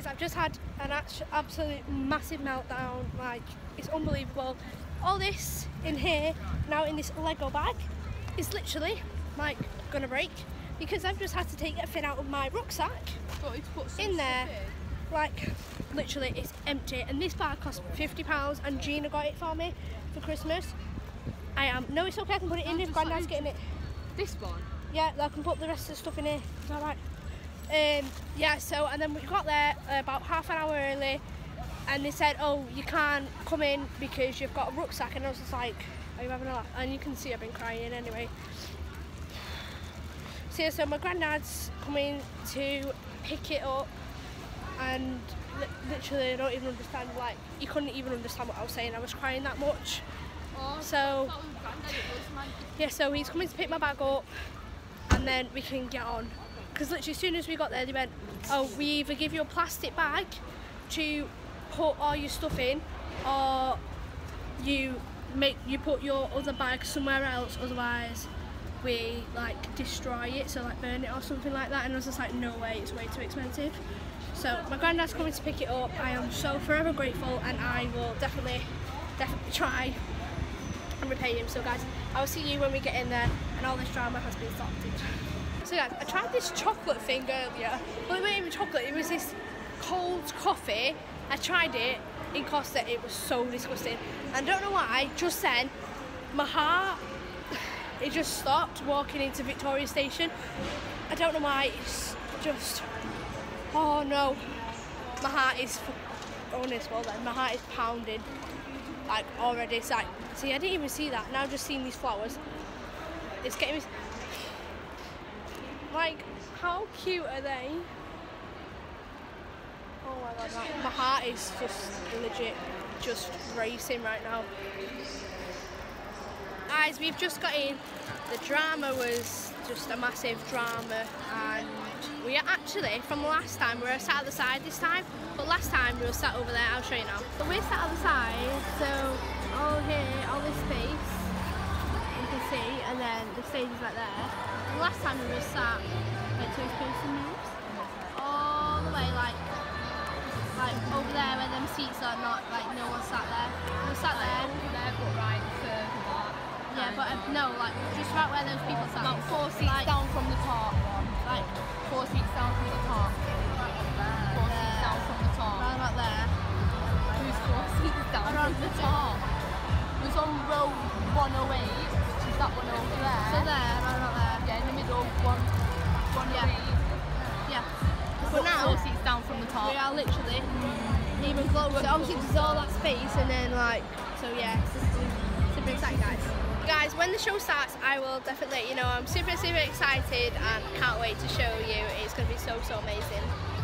I've just had an absolute massive meltdown. Like, it's unbelievable. All this in here, now in this Lego bag, is literally like gonna break because I've just had to take everything out of my rucksack in there. Like, literally, it's empty. And this bag cost £50, and Gina got it for me for Christmas. No, it's okay. I can put it in if Grandad's getting it. This one? Yeah, I can put the rest of the stuff in here. Is that right? Yeah, so, and then we got there about half an hour early, and they said, oh, you can't come in because you've got a rucksack. And I was just like, are you having a laugh? And you can see I've been crying anyway. So yeah, so my granddad's coming to pick it up, and literally I don't even understand, like, he couldn't even understand what I was saying. I was crying that much. Oh, so yeah, so he's coming to pick my bag up, and then we can get on. Because literally as soon as we got there, they went, oh, we either give you a plastic bag to put all your stuff in, or you put your other bag somewhere else, otherwise we like destroy it, so like burn it or something like that. And I was just like, no way, it's way too expensive. So my granddad's coming to pick it up. I am so forever grateful, and I will definitely try and repay him. So guys, I will see you when we get in there and all this drama has been sorted. So guys, I tried this chocolate thing earlier, but it wasn't even chocolate, it was this cold coffee. I tried it in Costa, it was so disgusting. And I don't know why, just then, my heart, it just stopped walking into Victoria Station. I don't know why, it's just, oh no. My heart is, honest, well then, my heart is pounding, like already. It's like, see, I didn't even see that, now I've just seen these flowers. It's getting me, like, how cute are they? Oh my god, like, my heart is just legit just racing right now. Guys, we've just got in. The drama was just a massive drama, and we are actually, from last time, we were sat at the side this time, but last time we were sat over there. I'll show you now. But we're sat at the side, so all here, all this space, you can see, and then the stage is like there. And last time we were sat like two-person moves, all the way like over there where them seats are, not like no one sat there. We were sat there, there, but right further back. yeah, but no, like just right where those people sat. About 4 seats like, down from the top. Like 4 seats down from the top. 4 seats down from the top. Right about there. Who's 4 seats down from the top? It was on row 108, which is that one over there. So there, right about there. Yeah, in the middle, 108. Yeah. But now 4 seats down from the top. we are literally even closer. Obviously there's all that space, and then like, so yeah, it's super exciting, guys. Guys, when the show starts, I will definitely let you know. I'm super excited and can't wait to show you. It's going to be so amazing.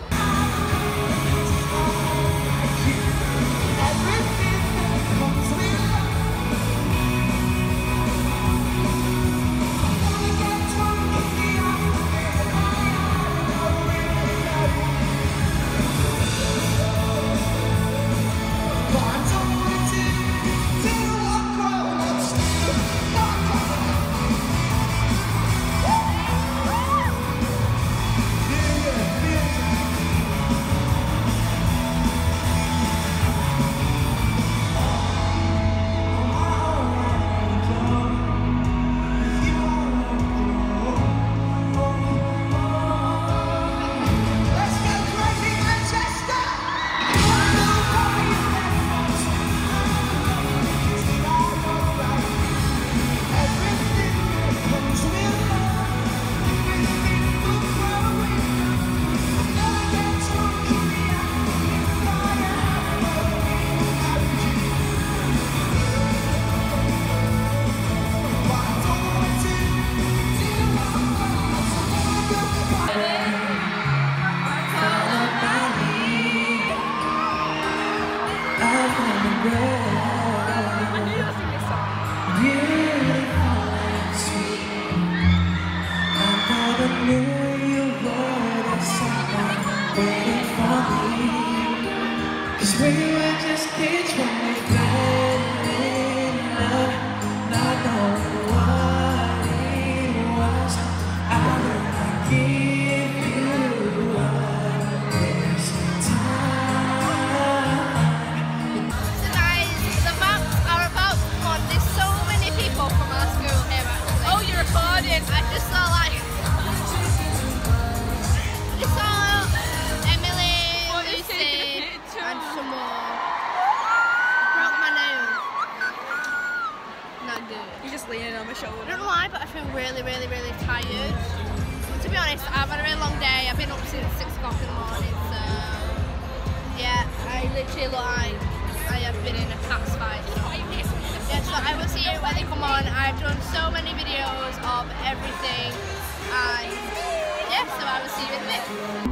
We were just kids when we fell in love, not knowing what it was. I will not give you up this time. leaning on my shoulder. I don't know why, but I feel really, really, really tired. To be honest, I've had a really long day. I've been up since 6 o'clock in the morning, so yeah, I literally look like I have been in a cat's fight. Yeah, so I will see you when they come on. I've done so many videos of everything, and yeah, so I will see you in a bit.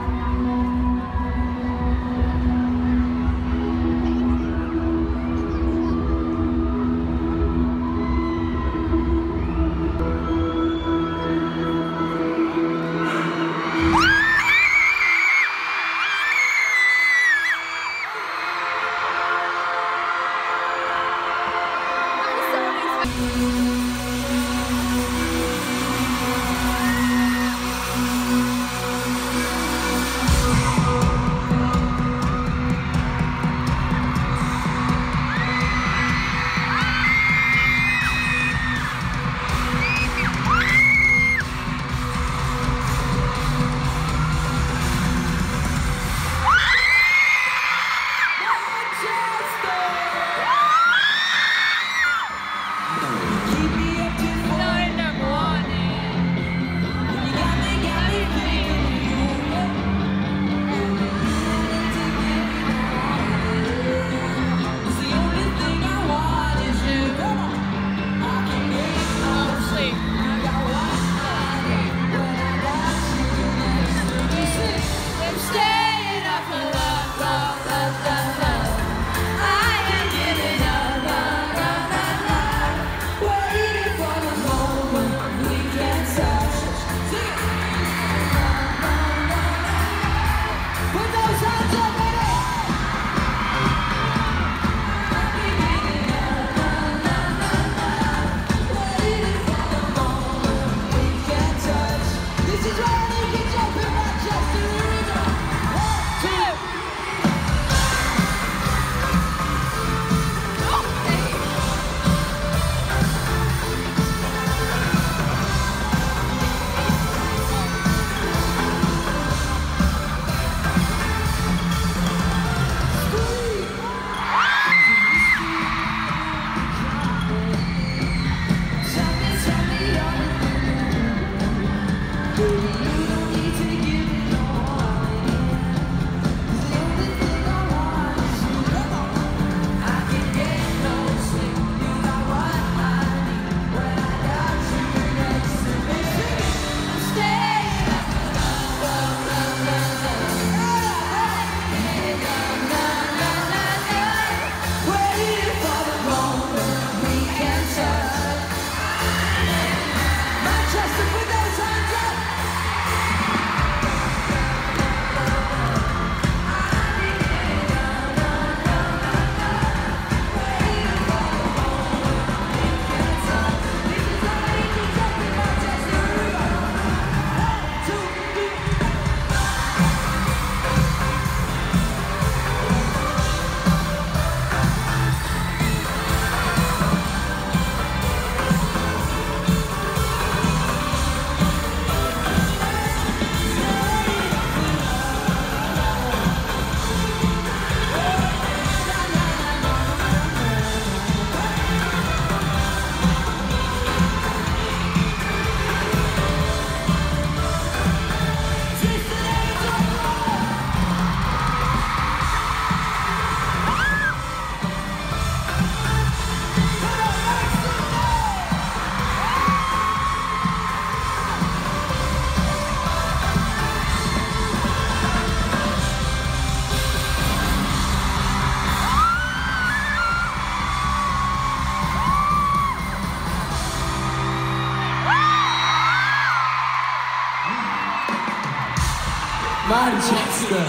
Manchester.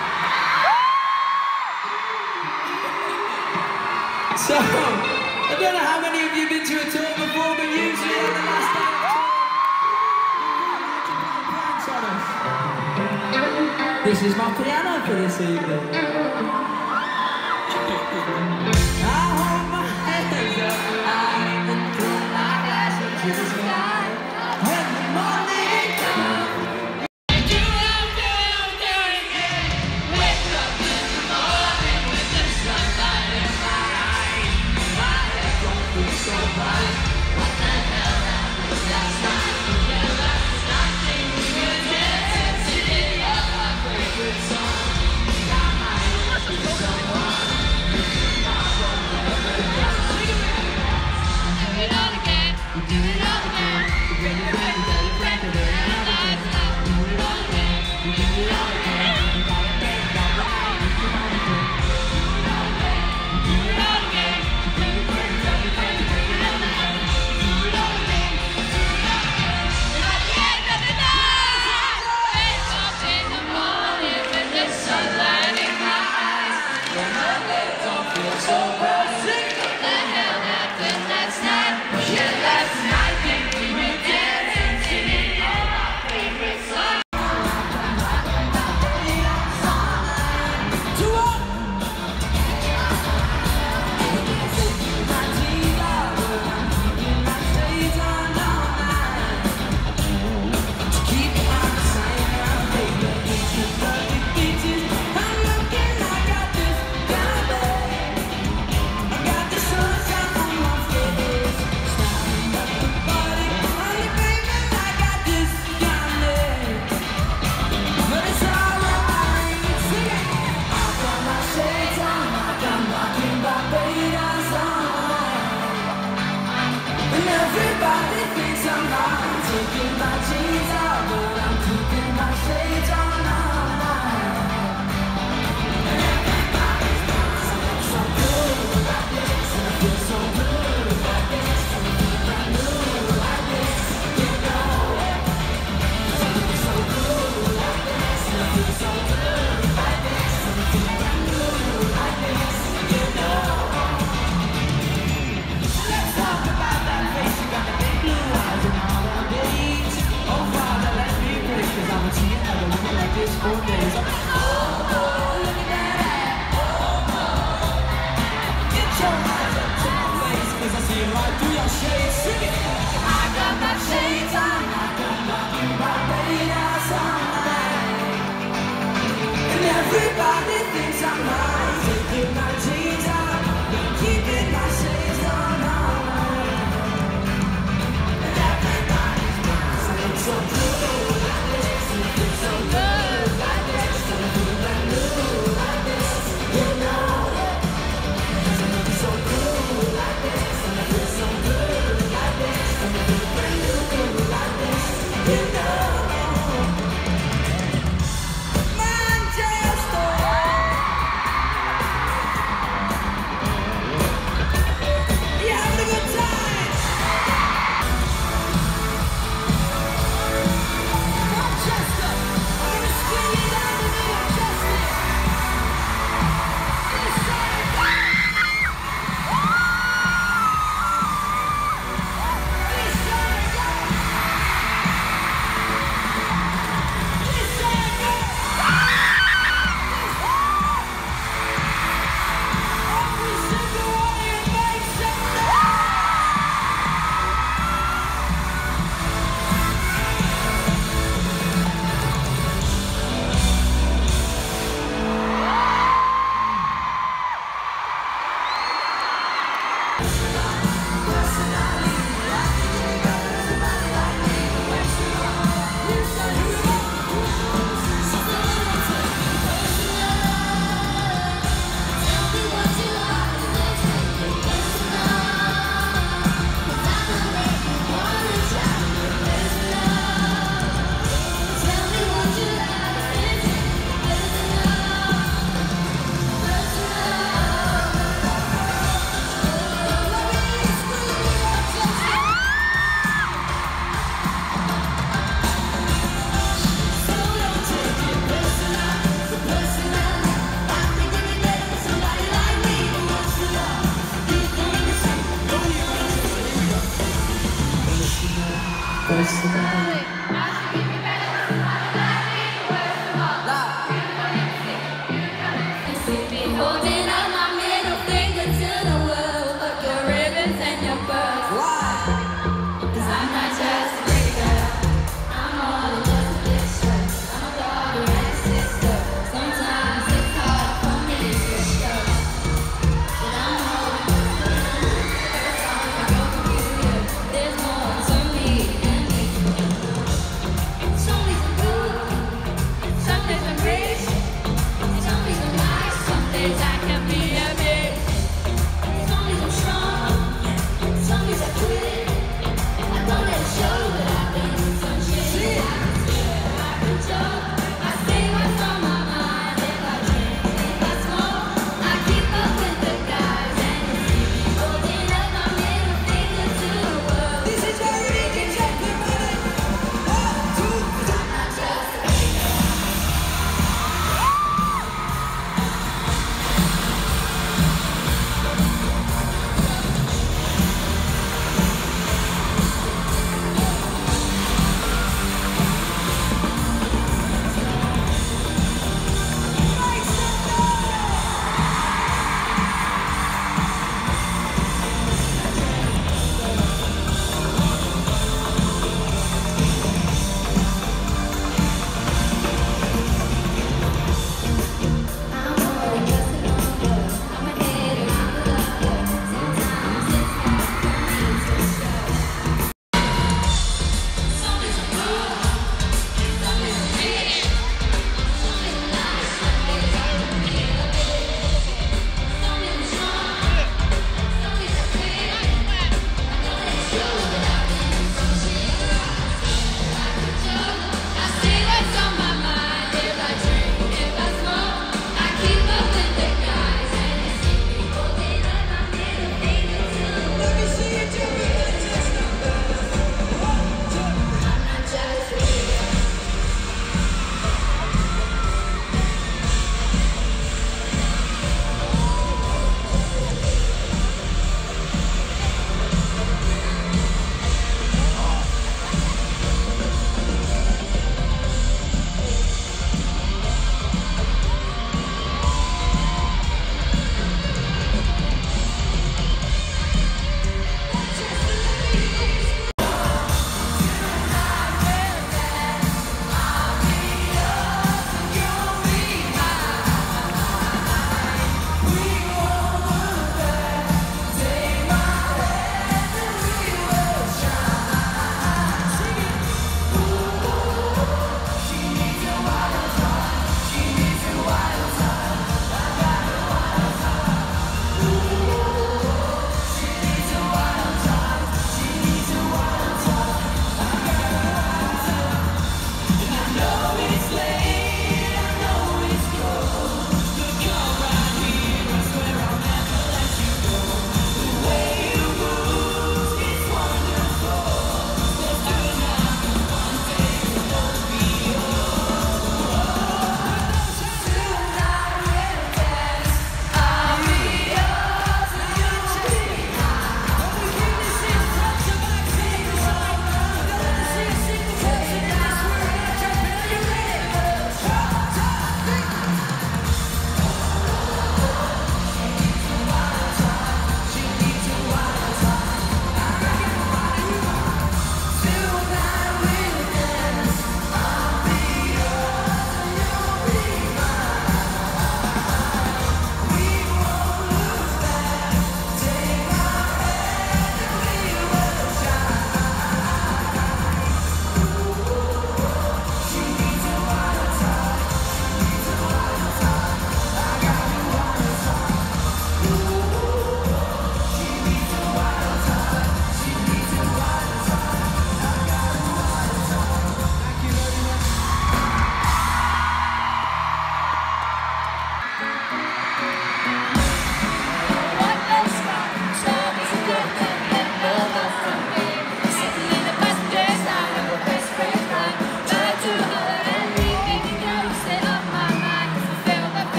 So, I don't know how many of you have been to a tour before, but usually on the last day of tour, this is my piano for this evening. I hold my hands up high and put my glasses to the sky. When the morning comes, so bright. Holding up my middle finger to the world. Fuck your ribbons and your pearls. Why? 'Cause I'm not just a pretty girl. I'm more than just a picture. I'm a daughter and a sister. Sometimes it's hard for me to show. But I'm more than just a song I wrote for you. There's more to me than me. Some days I'm good, some days I'm rich. Some days I'm nice, some days I can be a bitch. Some days I'm strong, some days I quit. I don't let it show, but I've been through some shit. I can swear, I can joke, I say what's on my mind. If I drink, if I smoke, I keep up with the guys. And you see me holding up my middle finger to the world. This is where we can check the money. 1, 2, 'cause I'm not just a big girl.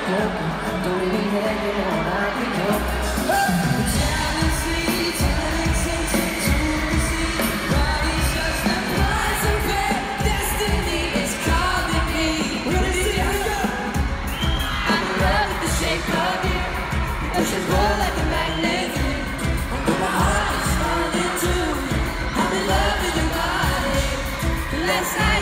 Don't even care, you know what I can do. Oceans roll like a magnet. My heart is falling too. I'm in love with your body. Last night